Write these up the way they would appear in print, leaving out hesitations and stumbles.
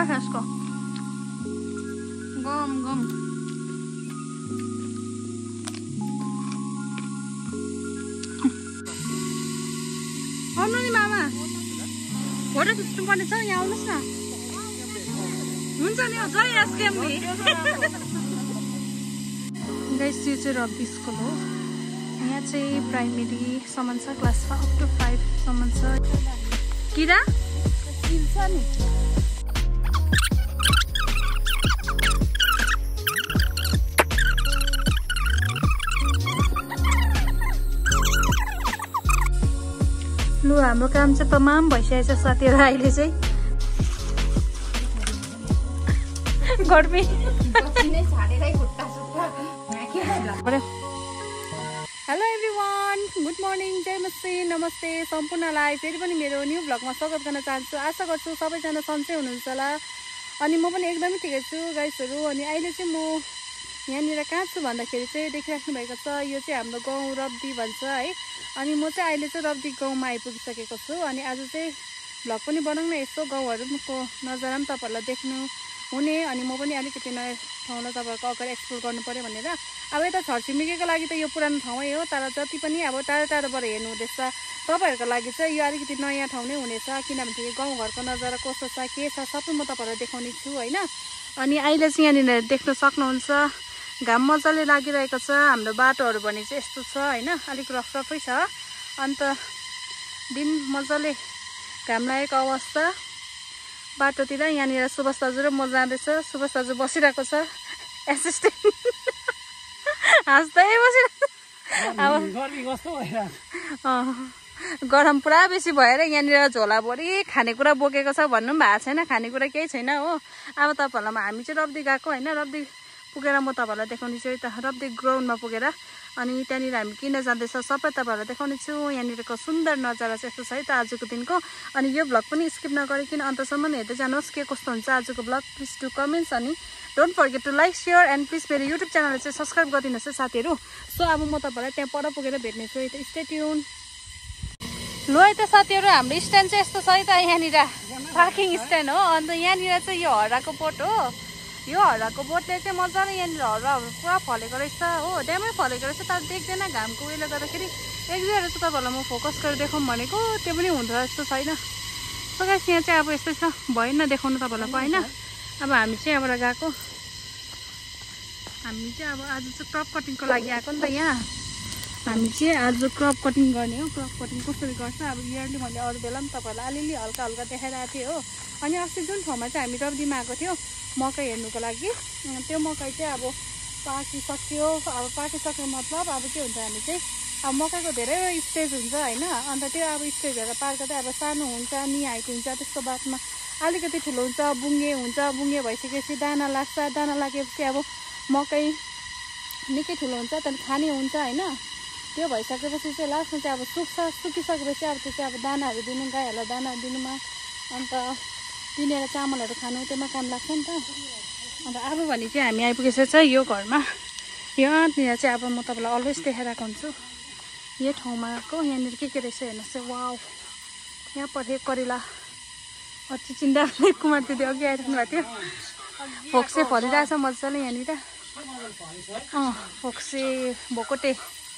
छ यसको गम गम आउनु नि मामा फोटो खिच्नु पर्ने छ यहाँ आउनुहोस् न हुन्छ नि जय एसकेएमबी गाइस यो चाहिँ रब्बी स्कुल हो यहाँ चाहिँ प्राइमेरीसम्म छ क्लास 5 to 5 सम्म छ किरा चिन्छ नि लु हाम्रो काम चाहिँ तमाम भइसकेको छ साथीहरु अहिले चाहिँ गर्मी हेलो एभ्रिवान गुड मर्निङ जय मस्ती नमस्ते सम्पूर्णलाई फेरि पनि मेरो न्यू भ्लगमा स्वागत गर्न चाहन्छु आशा गर्छु सबैजना सन्चै हुनुहुन्छ होला अनि म पनि एकदमै ठिकै छु गाइसहरु अनि अहिले चाहिँ म यहाँनिर कहाँ छु भन्दाखेरि चाहिँ देखिराख्नु भएको छ यो चाहिँ हाम्रो गाउँ रब्दी भन्छ है अनि म चाहिँ अहिले चाहिँ रब्दी गाउँमा आइपुगिसकेको छु अनि आज चाहिँ भ्लग पनि बनाउन यस्तो गाउँहरुको नजारा पनि तपाईहरुलाई देख्नु हुने अनि म पनि अलिकति नयाँ ठाउँलाई तपाईहरुको अगाडि एक्सप्लोर गर्नु पर्यो भनेर अब यता छरछिमेकीको लागि त यो पुरानो ठाउँै हो तर जति पनि अब टाढा टाढाबाट हेर्नु हुँदैछ तपाईहरुको लागि चाहिँ यो अलिकति नयाँ ठाउँ नै हुनेछ किनभने गाउँ घरको नजारा कस्तो छ के छ सबै म तपाईहरुलाई देखाउने छु हैन अनि अहिले चाहिँ यहाँनिर देख्न सक्नुहुन्छ घाम मजाले लागिरहेको छ हाम्रो बाटोहरु भने चाहिँ यस्तो छ हैन अलिक रफै छ अन्त दिन मजाले घाम लागेको अवस्था बाटोतिर यहाँनिर सुभाष दाजु र म जाँदैछ सुभाष दाजु बसिरहेको छ एसिस्टेन्ट हाँस्दै बसिरहेको अब गरम पुरा बेसी भएर यहाँनिर झोलाभरि खानेकुरा बोकेको छ भन्नु पनि भएको छैन खानेकुरा केही छैन हो अब तपाईहरुलाई हामी चाहिँ रब्दी गएको हैन रब्दी पुगेर म तपाईहरुलाई देखाउने छु यता रब्दी ग्राउन्डमा पुगेर अनि त्यहाँनिर हामी किन जाँदैछ सबै तपाईहरुलाई देखाउने छु यहाँनिरको सुन्दर नजारा चाहिँ यस्तो छ है त आजको दिनको अनि यो भ्लग पनि स्किप नगरिकिन अन्तसम्म हेर्दै जानुहोस् के कस्तो हुन्छ आजको भ्लग प्लिज डु कमेन्ट्स अनि don't forget to like share and please मेरो युट्युब च्यानललाई चाहिँ सब्स्क्राइब गरिदिनुहोस् है साथीहरु सो अब म तपाईहरुलाई त्यहाँ पर पुगेर भेट्ने छु यता स्टे ट्युन लो है त साथीहरु हाम्रो स्ट्यान्ड चाहिँ यस्तो छ है त यहाँनिर पार्किङ स्ट्यान्ड हो अन्त यहाँनिर चाहिँ यो हराको बोट हो यो हराको बोटले चाहिँ मजाले यहाँनिर हराहरू पुरा फलेको रहेछ हो ड्यामै फलेको रहेछ तर देख्दैन घामको उयोले गर्दाखेरि एक दुईहरू चाहिँ तपाईँहरूलाई म फोकस गरेर देखाउँ भनेको त्यो पनि हुँदो जस्तो छैन सो गाइस यहाँ चाहिँ अब यस्तै छ भएन देखाउनु तपाईँहरूलाई होइन अब हामी चाहिँ यहाँबाट गएको हामी चाहिँ अब आज चाहिँ क्रप कटिङको लागि आएको नि त यहाँ हामी चाहिँ आज क्रप कटिङ गर्ने हो क्रप कटिङ कसरी गर्छ अब इयरली मैले अरू बेला पनि तपाईँहरूलाई अलिअलि हल्का हल्का देखाइरहेको थिएँ हो अनि अस्ति जुन ठाउँमा चाहिँ हामी रब्दीमा आएको थियो मकै हेर्नुको लागि त्यो मकै चाहिँ अब पाकिसक्यो अब पाकिसक्यो मतलब अब के हुन्छ हामी चाहिँ अब मकैको धेरै स्टेज हुन्छ होइन अन्त त्यो अब स्टेजहरू पार गर्दै अब सानो हुन्छ नि हाइट हुन्छ त्यसको बादमा अलिकति ठुलो हुन्छ बुङ्गे भइसकेपछि दाना लाग्छ दाना लागेपछि अब मकै निकै ठुलो हुन्छ त्यहाँदेखि खाने हुन्छ होइन त्यो भइसकेपछि चाहिँ लास्टमा चाहिँ अब सुकिसकेपछि अब त्यो चाहिँ अब दानाहरू दिनु गाईहरूलाई दाना दिनुमा अन्त पिनेर चामलहरू खानु त्यसमा काम लाग्छ नि त अन्त अब भने चाहिँ हामी आइपुगेको छ यो घरमा यहाँनिर चाहिँ अब म तपाईँलाई अलवेज देखाइरहेको हुन्छु यो ठाउँमाको यहाँनिर के रहेछ हेर्नुहोस् चाहिँ वाउ यहाँ परे करेला अति चिन्ता कुमार दिदी अघि आइराख्नु भएको थियो फोक्से फलिरहेछ मजाले यहाँनिर फोक्से भोकोटे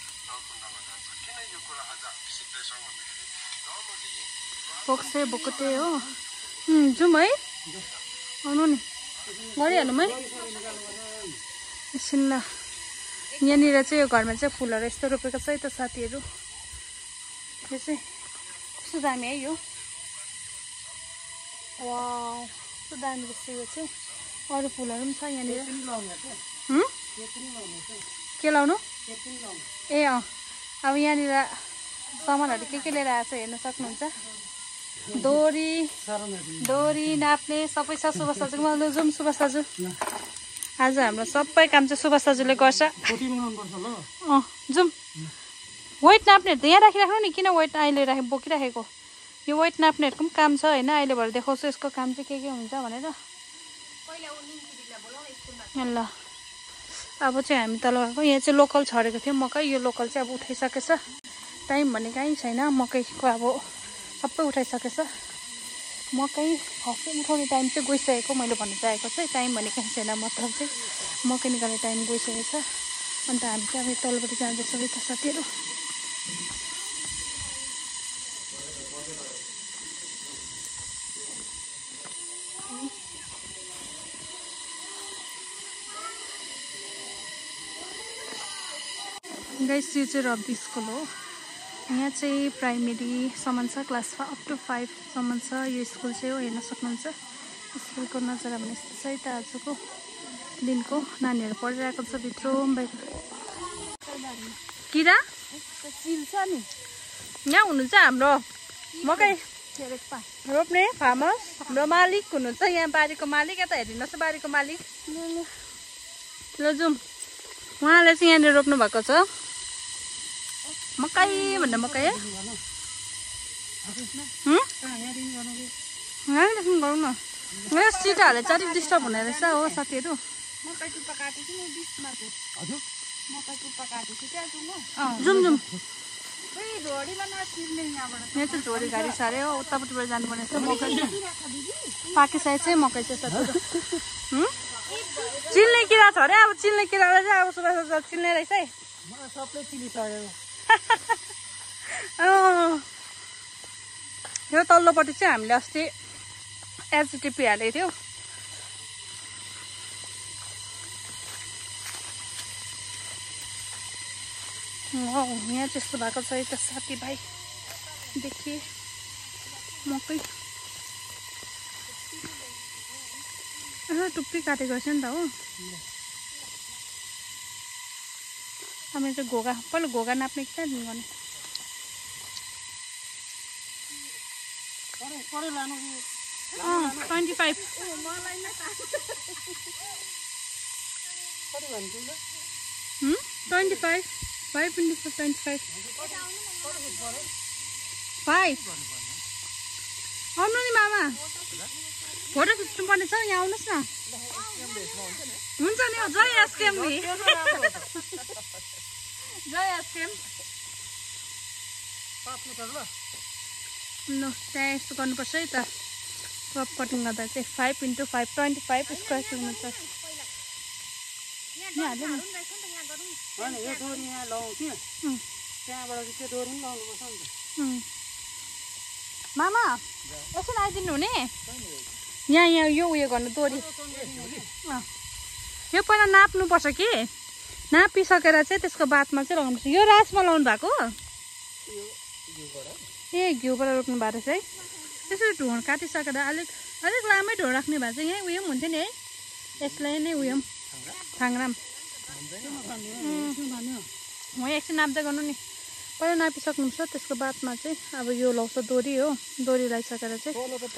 फोक्से भोकोटे हो जाउँ है आउनु नि गरिहालौँ है एकछिन ल यहाँनिर चाहिँ यो घरमा चाहिँ फुलहरू यस्तो रोपेको छ है त साथीहरू यो चाहिँ कस्तो दामी है यो वाउ कस्तो दामी रहेछ यो चाहिँ अरू फुलहरू पनि छ यहाँनिर के लाउनु ए अब यहाँनिर सामानहरू के लिएर आएको छ हेर्न सक्नुहुन्छ डोरी नाप्ने सबै छ सुभाष दाजुकोमा जाउँ सुभाष दाजु आज हाम्रो सबै काम चाहिँ सुभाष दाजुले गर्छ जाउँ वेट नाप्नेहरू त यहाँ राखिराख्नु नि किन वेट अहिले बोकिराखेको यो वेट नाप्नेहरूको पनि काम छ होइन अहिले भएर देखाउँछु यसको काम चाहिँ के हुन्छ भनेर ल अब चाहिँ हामी तल गएको यहाँ चाहिँ लोकल छरेको थियो मकै यो लोकल चाहिँ अब उठाइसकेछ टाइम भन्ने कहीँ छैन मकैको अब सबै उठाइसकेछ मकै उठाउने टाइम चाहिँ गइसकेको मैले भन्न चाहेको चाहिँ टाइम भनेको छैन मतलब चाहिँ मकै निकाल्ने टाइम गइसकेको छ अन्त हामी चाहिँ अब तलपट्टि जाँदैछौँ यता साथीहरू गाइस यो चाहिँ रब्बी स्कुल हो यहाँ चाहिँ प्राइमेरीसम्म छ क्लास अप टु 5 सम्म छ यो स्कुल चाहिँ हो हेर्न सक्नुहुन्छ स्कुलको नजारा भने यस्तो छ त आजको दिनको नानीहरू पढिरहेको छ भित्र बाहिर किरा चिल्छ नि यहाँ हुनुहुन्छ हाम्रो मकै रोप्ने फार्मर हाम्रो मालिक हुनुहुन्छ यहाँ बारीको मालिक यता हेरिनुहोस् बारीको मालिक ल जाउँ उहाँले चाहिँ यहाँनिर रोप्नु भएको छ मकै भन्दा मकै यहाँदेखि गरौँ न यहाँ सिटाहरूले चाँडै डिस्टर्ब हुने रहेछ हो साथीहरू जाउँ जाउँ यहाँ चाहिँ झोडी गाडी साह्रै हो उतापट्टिबाट जानुपर्ने छ मकै पाकिसकेको चाहिँ मकै चाहिँ साथीहरू चिल्ने किरा छ अरे अब चिल्ने किरालाई चाहिँ अब सुबास चिल्ने रहेछ है सबले चिलिसक्यो यो तल्लोपट्टि चाहिँ हामीले अस्ति एचटिपी हालेको थियो यहाँ त्यस्तो भएको छ यता साथीभाइ देखिए मकै टुप्पी काटेको रहेछ नि त हो हामी चाहिँ घोगा पहिला घोगा नाप्ने कि कहाँ दिनु गर्ने 25 25 5 into 25 5 आउनु नि मामा फोटो खिच्नु पर्ने छ यहाँ आउनुहोस् न हुन्छ नि जय एसकेएम नि जय एसकेएम ल त्यहाँ यस्तो गर्नुपर्छ है त क्रप कटिङ गर्दा चाहिँ 5 into 5 25 स्क्वायर किलोमिटर मामा एकछिन आइदिनु हुने यहाँ यो उयो गर्नु दोरी यो पहिला नाप्नुपर्छ कि नापिसकेर चाहिँ त्यसको बादमा चाहिँ लगाउनुपर्छ यो राजमा लाउनु भएको ए घिउबाट रोप्नु भएको रहेछ है त्यसरी ढोँड काटिसकेर अलिक लामै ढोँड राख्ने भए चाहिँ यहीँ उयो पनि हुन्थ्यो नि है यसलाई नै उयो थाङ्राम म एकछिन नाप्दै गर्नु नि पहिला नापिसक्नुहुन्छ त्यसको बादमा चाहिँ अब यो लाउँछ दोरी हो दोरी लगाइसकेर चाहिँ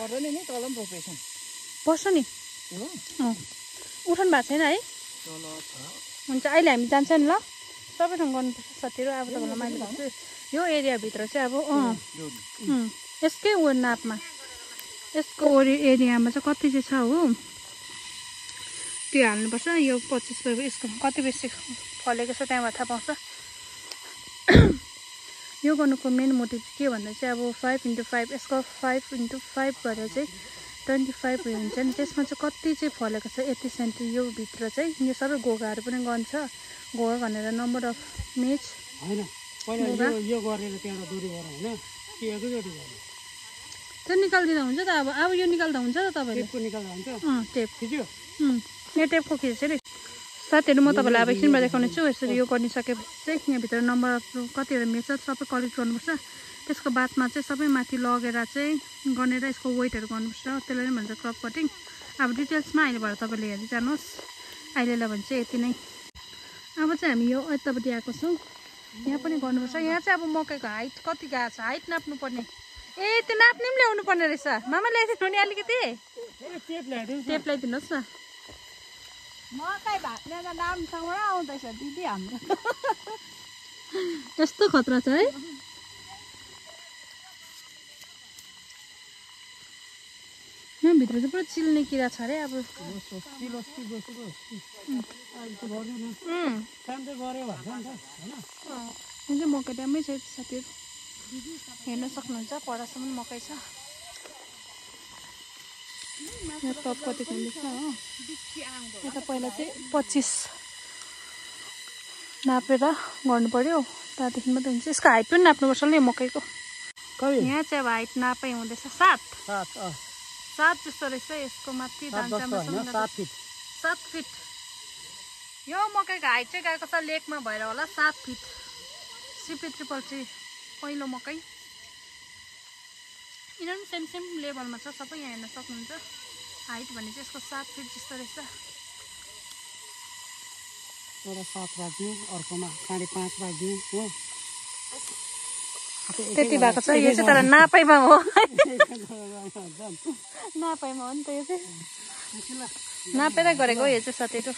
पर्छ नि उठाउनु भएको छैन है हुन्छ अहिले हामी जान्छ नि ल सबै ठाउँ गर्नुपर्छ साथीहरू अब तपाईँलाई मैले भन्छु यो एरियाभित्र चाहिँ अब यसकै उयो नापमा यसको एरियामा चाहिँ कति चाहिँ छ हो त्यो हाल्नुपर्छ यो 25 यसको कति बेसी फलेको छ त्यहाँबाट थाहा पाउँछ यो गर्नुको मेन मोटिभ के भन्दा चाहिँ अब 5 into 5 यसको 5 into 5 गरेर चाहिँ 25 उयो हुन्छ नि त्यसमा चाहिँ कति चाहिँ फलेको छ 80 सेन्टी यो भित्र चाहिँ यो सबै घोगाहरू पनि गन्छ घोगा भनेर नम्बर अफ मेच त्यो निकालिदिँदा हुन्छ त अब यो निकाल्दा हुन्छ त तपाईँले टेप यो टेपको खिचेछ नि साथीहरू म तपाईँलाई अब एकछिनमा देखाउने छु यसरी यो गरिसकेपछि चाहिँ यहाँभित्र नम्बर अफ कतिवटा मेच सबै कलेक्ट गर्नुपर्छ त्यसको बादमा चाहिँ सबै माथि लगेर चाहिँ गनेर यसको वेटहरू गर्नुपर्छ त्यसलाई नै भन्छ क्रप कटिङ अब डिटेल्समा अहिलेबाट तपाईँले हेर्दै जानुहोस् अहिलेलाई भने चाहिँ यति नै अब चाहिँ हामी यो यतापट्टि आएको छौँ यहाँ पनि गर्नुपर्छ यहाँ चाहिँ अब मकैको हाइट कति गएको छ हाइट नाप्नुपर्ने ए त्यो नाप्ने पनि ल्याउनु पर्ने रहेछ मामा ल्याइदिनु नि अलिकति टेप ल्याइदिनुहोस् न मकै भाग्ने त राम्रोसँग आउँदैछ दिदी हाम्रो यस्तो खतरा छ है यहाँभित्र चाहिँ पुरा चिल्ने किरा छ अरे अब मकै दामै छ साथीहरू हेर्न सक्नुहुन्छ परसम्म मकै छ यहाँ टप कटिङ हुँदैछ हो। यता पहिला चाहिँ 25 नापेर गर्नु पर्यो, त्यहाँदेखि मात्रै हुन्छ। यसको हाइट पनि नाप्नुपर्छ नि मकैको। यहाँ चाहिँ अब हाइट नापै हुँदैछ 7 जस्तो रहेछ यसको माथि धानचामलसँग 7 फिट। यो मकैको हाइट चाहिँ गएको छ लेकमा भएर होला 7 फिट। CP333 पहिलो मकै यिनीहरू पनि सेम लेभलमा छ सबै, यहाँ हेर्न सक्नुहुन्छ। हाइट भने चाहिँ यसको 7 फिट जस्तो रहेछ। एउटा 7 राख्दिउँ, अर्कोमा 5.5 राख्दिउँ हो। त्यति भएको छ। यो चाहिँ तर नापैमा हो, नापैमा हो नि त। यो चाहिँ नापेर गरेको हो यो चाहिँ साथीहरू।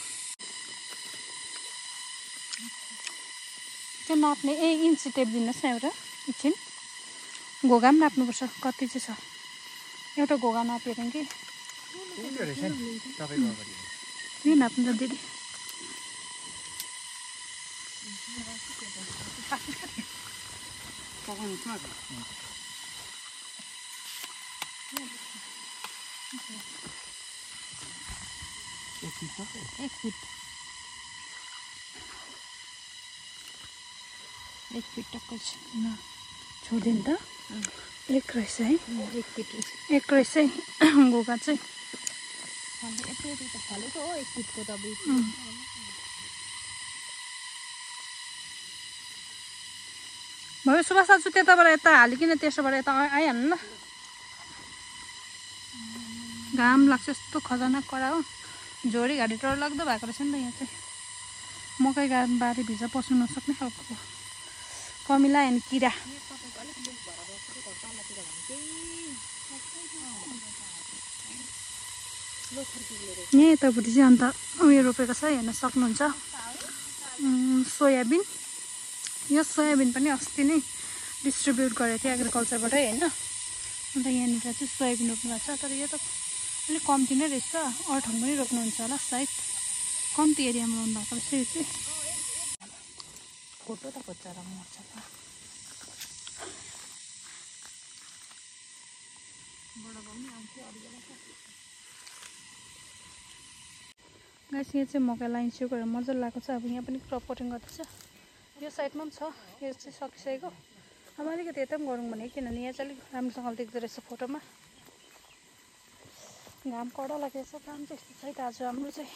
त्यो नाप्ने इन्च टेप दिनुहोस् न एउटा एकछिन। घोगा पनि नाप्नुपर्छ कति चाहिँ छ। एउटा घोगा नाप्यो कि यो नाप्नु त दिदी। एक फिट टक्कै छ। छोडिदिनु त। एक रहेछ है, 1 फिट एक रहेछ है घोगा चाहिँ। भयो सुभाष दाजु त्यताबाट यता हालिकन त्यसोबाट यता आइहाल्नु ल। घाम लाग्छ यस्तो खतरनाक कडा हो। झोरी घाँटी डर लाग्दो भएको रहेछ नि त। यहाँ चाहिँ मकै बारी भिजा पस्नु नसक्ने खालको कमिला अनि किरा। यहाँ यतापट्टि चाहिँ अन्त उयो रोपेको छ हेर्न सक्नुहुन्छ सोयाबिन। यो सोयाबिन पनि अस्ति नै डिस्ट्रिब्युट गरेको थियो एग्रिकल्चरबाटै होइन। अन्त यहाँनिर चाहिँ सोयाबिन रोप्नु भएको छ, तर यो त अलिक कम्ती नै रहेछ। अरू ठाउँ पनि रोप्नुहुन्छ होला सायद, कम्ती एरियामा रोप्नु भएको रहेछ यो चाहिँ। फोटो त खोजेर मर्छ त। गाइस यहाँ चाहिँ मकै लाइन सिउ गरेर मजाले लगाएको छ। अब यहाँ पनि क्रप कटिङ गर्दैछ। यो साइडमा पनि छ, यो चाहिँ सकिसकेको। अब अलिकति यता पनि गरौँ भने, किनभने यहाँ चाहिँ अलिक राम्रोसँगले देख्दो रहेछ फोटोमा। घाम कडा लागेको छ, काम चाहिँ यस्तो छ आज हाम्रो चाहिँ।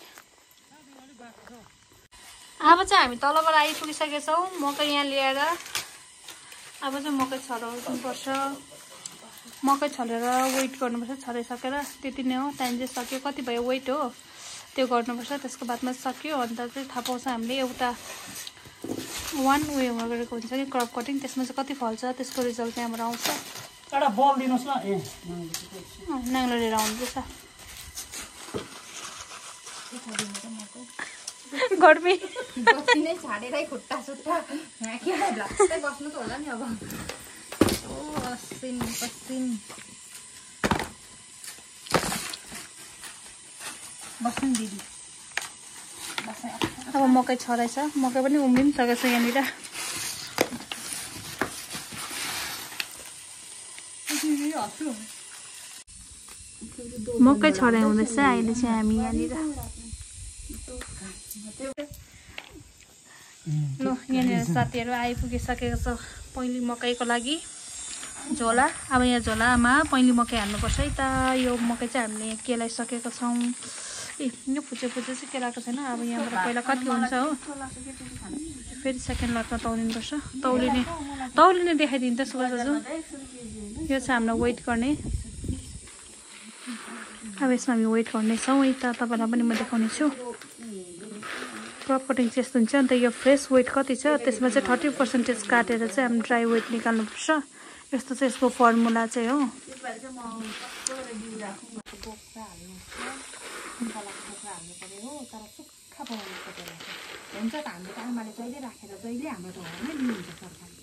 अब चाहिँ हामी तलबाट आइपुगिसकेका छौँ। मकै यहाँ ल्याएर अब चाहिँ मकै छराउनुपर्छ। मकै छलेर वेट गर्नुपर्छ। छराइसकेर त्यति नै हो, टाइम चाहिँ सक्यो। कति भयो वेट हो त्यो गर्नुपर्छ। त्यसको बादमा सक्यो। अन्त चाहिँ थाहा पाउँछ हामीले एउटा 1 वेमा गरेको हुन्छ कि क्रप कटिङ, त्यसमा चाहिँ कति फल्छ त्यसको रिजल्ट त्यहाँबाट आउँछ। एउटा बल दिनुहोस् न। नाङ्लो लिएर आउँदैछ गर्मी बसिनै छाडेरै खुट्टा सुट्टा यहाँ के लाग्दै बस्नु त होला नि। अब ओ पसिन बस्नु दिदी। अब मकै छराइछ, मकै पनि उम्रिसकेको छ यहाँनिर। मकै छराइ हुँदैछ अहिले चाहिँ हामी यहाँनिर। ल यहाँनिर साथीहरू आइपुगिसकेको छ पहेँली मकैको लागि झोला। अब यहाँ झोलामा पहेँली मकै हाल्नुपर्छ है त। यो मकै चाहिँ हामीले केलाइसकेको छौँ। यो फुचे चाहिँ केलाएको छैन। अब यहाँबाट पहिला कति हुन्छ हो, फेरि सेकेन्ड लटमा तौलिनुपर्छ। तौलिने देखाइदिनु त सुभाष दाजु। यो चाहिँ हाम्रो वेट गर्ने। अब यसमा हामी वेट गर्नेछौँ है त। तपाईँलाई पनि म देखाउने छु। क्रप कटिङ चाहिँ यस्तो हुन्छ। अन्त यो फ्रेस वेट कति छ त्यसमा चाहिँ 30% काटेर चाहिँ हामी ड्राई वेट निकाल्नुपर्छ। यस्तो चाहिँ यसको फर्मुला चाहिँ हो। हुन्छ त हाम्रो त आमाले जहिले राखेर जहिले हाम्रो त घरमै दिनुहुन्छ सरकारी।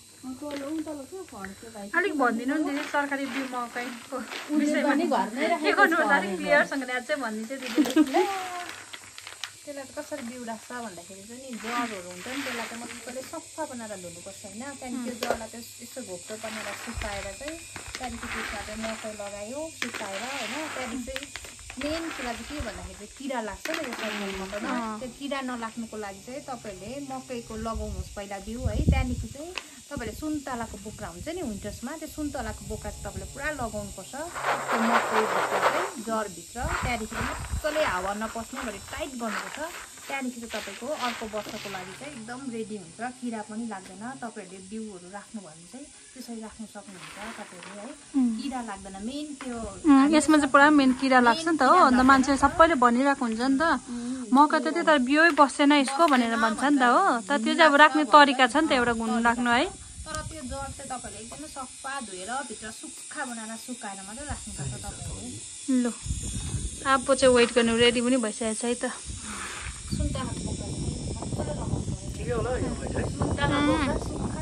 अलिक भनिदिनु नि दिदी सरकारी बिउ मकैको विषयमा के गर्नु होला अलिक क्लियरसँगले आज चाहिँ भनिदिन्छ दिदी। त्यसलाई त कसरी बिउ राख्छ भन्दाखेरि चाहिँ नि जरहरू हुन्छ नि त्यसलाई त मजाले सफा बनाएर धुनुपर्छ होइन त्यहाँदेखि त्यो जरलाई चाहिँ यस्तो घोप्टो बनाएर सुकाएर चाहिँ त्यहाँदेखि त्यसमा चाहिँ मकै लगायो सुकाएर होइन त्यहाँदेखि चाहिँ मेन कुरा चाहिँ के भन्दाखेरि चाहिँ किरा लाग्छ नि यो मकैमा त्यो किरा नलाग्नुको लागि चाहिँ तपाईँहरूले मकैको लगाउनुहोस् पहिला बिउ है त्यहाँदेखि चाहिँ तपाईँहरूले सुन्तलाको बोक्रा हुन्छ नि विन्टर्समा त्यो सुन्तलाको बोक्रा चाहिँ तपाईँले पुरा लगाउनुपर्छ त्यो मकैभित्र चाहिँ जरभित्र त्यहाँदेखि मजाले हावा नपस्ने गरी टाइट गर्नुपर्छ त्यहाँदेखि चाहिँ तपाईँको अर्को वर्षको लागि चाहिँ एकदम रेडी हुन्छ किरा पनि लाग्दैन तपाईँहरूले बिउहरू राख्नुभयो भने चाहिँ त्यसरी राख्नु सक्नुहुन्छ तपाईँहरूले है किरा लाग्दैन मेन त्यो यसमा चाहिँ पुरा मेन किरा लाग्छ नि त हो अन्त मान्छे सबैले भनिरहेको हुन्छ नि त मकै त त्यो तर बिउ बस्दैन यसको भनेर भन्छ नि त हो तर त्यो चाहिँ अब राख्ने तरिका छ नि त एउटा गुण राख्नु है तर त्यो जर चाहिँ तपाईँहरूले एकदमै सफा धोएर भित्र सुक्खा बनाएर सुकाएर मात्रै राख्नुपर्छ तपाईँहरूले ल अब चाहिँ वेट गर्नु रेडी पनि भइसकेको छ है त सुन्तलाको बोक्रा मजाले लगाउनु ठिकै होला यो वेट है सुन्तलाको बोक्रा सुक्खा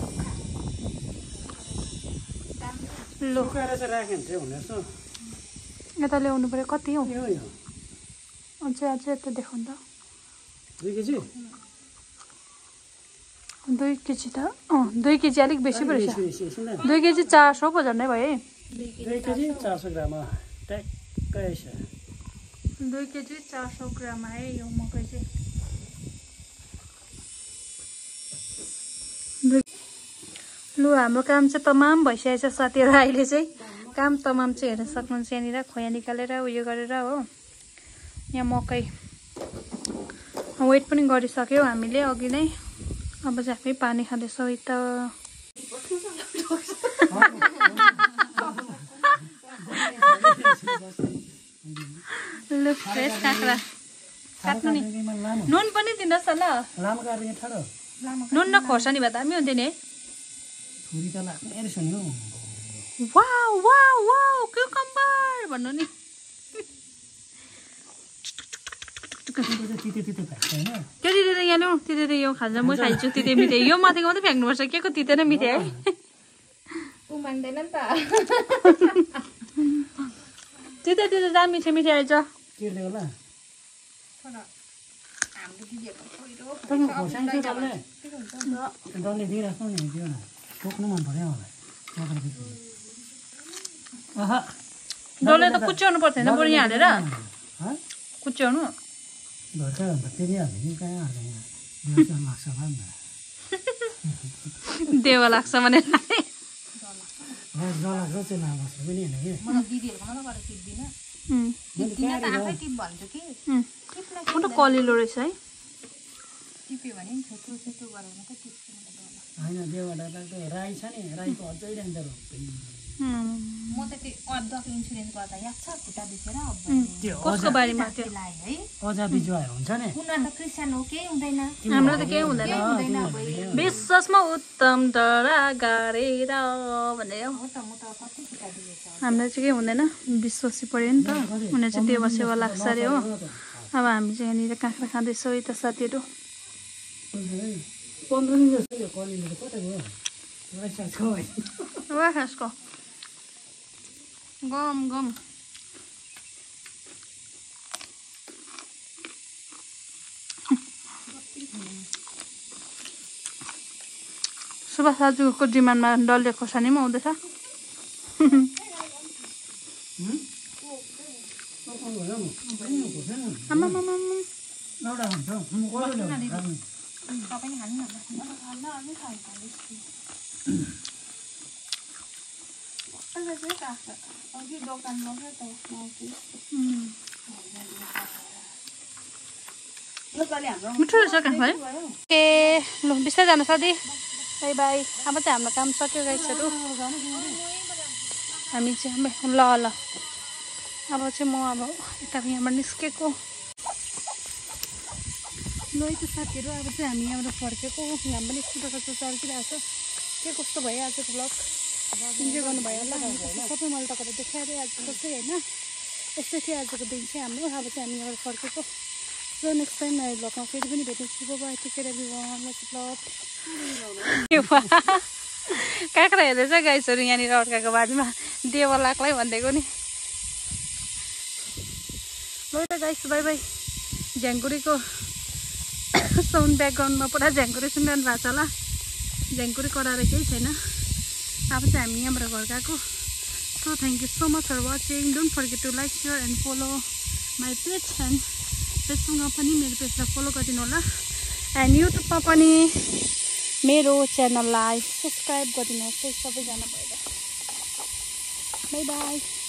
ल सुकाएर चाहिँ राख्यो भने चाहिँ हुने रहेछ यता ल्याउनु पऱ्यो कति हो यो अझै यता देखाउनु त 2 केजी 2 केजी त 2 केजी अलिक बेसी पो रहेछ सुन 2 केजी 400 पो झन्डै भयो है 2 केजी 400 ग्राम ट्याक्कै छ 2 केजी 400 ग्राम है यो मकै चाहिँ लु हाम्रो काम चाहिँ तमाम भइसकेको छ साथीहरू अहिले चाहिँ काम तमाम चाहिँ हेर्न सक्नुहुन्छ यहाँनिर खोया निकालेर उयो गरेर हो यहाँ मकै वेट पनि गरिसक्यौँ हामीले अघि नै अब चाहिँ हामी पानी खाँदैछौँ है त लु फ्रेस काँक्रा काट्नु नि नुन पनि दिनुहोस् न ल लामो काट्ने ठाडो नुन न खोर्सानी भए दामी हुन्थ्यो नि छुरी त लाग्ने रहेछ नि हौ वाउ वाउ वाउ क्युकम्बर भन्नु नि तिते तिते फ्याक्छ होइन त्यो तिते त यहाँ ल्याउनु तिते त यो खान्छ म खाइछु तिते मिठे यो माथिको मात्रै फ्याँक्नुपर्छ के को तिते र मिठे है ऊ मान्दैन नि त तिते तिते दाम मिठे मिठे आइज केले होला हाम्रो दिदीहरूको पहिरो तपाईँ खोर्सानी चाहिँ तपाईँले डल्ले दिइराख्नु नि त्यो टोक्नु मन पऱ्यो मलाई आहा डल्ले त कुच्याउनु पर्दैन बरु यहाँ हालेर कुच्याउनु भर्खर भन्दा फेरि हाल्यो नि कहाँ हाल्दैन लाग्छ होला नि देवा लाग्छ भने जलाएको चाहिँ नबस्नु पनि होइन कि म त दिदीहरूको मात्रै गरेर टिप्दिनँ टिप्दिनँ त आफै टिप भन्छु कि टिप्न म त कलिलो रहेछ है टिप्यो भने नि छेत्रो छेत्रो गरेर मात्रै टिप्छु म त होइन देवबाट त राई छ नि राईको अझै रहन्छ रोप्दै म त त्यो अदुवाको इन्सुरेन्स गर्दा याद छ खुट्टा दुखेर त्यो कसको बारीमा त्यो लाएँ है अजा बिजुवाहरू हुन्छ नि उनीहरू त क्रिस्चियन हो केही हुँदैन हाम्रो त केही हुँदैन विश्वासमा उत्तम डरा गाडेर भनेर हो त म त कति खुट्टा दुखेछ हामीलाई चाहिँ केही हुँदैन विश्वासी पऱ्यो नि त उनीहरू चाहिँ देवा सेवा लाग्छ अरे हो अब हामी चाहिँ यहाँनिर काँक्रा खाँदैछौँ है त साथीहरू 15 दिन जस्तो यो कलिलो त कता गयो वा खासको गम गम सुभाष दाजुको डिमान्डमा डल्ले खोर्सानी पनि आउँदैछ तपाईँ खानु मिठो रहेछ काँक्रा है ए ल बिस्तारै जानु साथी बाई बाई अब चाहिँ हाम्रो काम सक्यो गाइसहरू हामी चाहिँ ल ल अब चाहिँ म अब यता यहाँबाट निस्केको ल है त साथीहरू अब चाहिँ हामी यहाँबाट फर्केको घाम पनि कस्तो चर्किरहेको छ के कस्तो भयो आज भ्लग इन्जोय गर्नुभयो होला सबै मैले तपाईँलाई देखाएरै आजको चाहिँ होइन यस्तै थियो आजको दिन चाहिँ हाम्रो अब चाहिँ हामी यहाँबाट फर्केको र नेक्स्ट टाइम नयाँ भ्लगमा फेरि पनि भेट्नेछु बाबा टेक केयर काँक्रा हेर्दैछ गाइसहरू यहाँनिर अर्काको बारीमा देवा लाग्लै भनिदिएको नि ल त गाइस बाई बाई झ्याङकुरीको साउन्ड ब्याकग्राउन्डमा पुरा झ्याङकुरी सुनिरहनु भएको छ होला झ्याङकुरी कराएर केही छैन अब चाहिँ हामी यहाँबाट घर गएको so thank you so much for watching don't forget to like share and follow my page and फेसबुकमा पनि मेरो पेजलाई फलो गरिदिनु होला एन्ड युट्युबमा पनि मेरो च्यानललाई सब्सक्राइब गरिदिनुहोस् है सबैजना भएर बाई बाई